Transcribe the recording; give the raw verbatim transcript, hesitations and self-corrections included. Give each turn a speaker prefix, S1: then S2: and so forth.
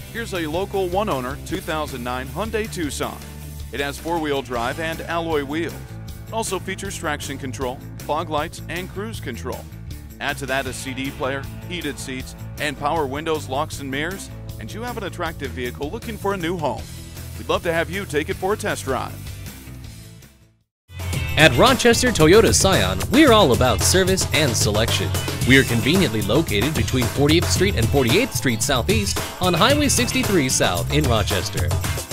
S1: Here's a local one-owner two thousand nine Hyundai Tucson. It has four-wheel drive and alloy wheels. It also features traction control, fog lights, and cruise control. Add to that a C D player, heated seats, and power windows, locks, and mirrors, and you have an attractive vehicle looking for a new home. We'd love to have you take it for a test drive.
S2: At Rochester Toyota Scion, we're all about service and selection. We are conveniently located between fortieth Street and forty-eighth Street Southeast on Highway sixty-three South in Rochester.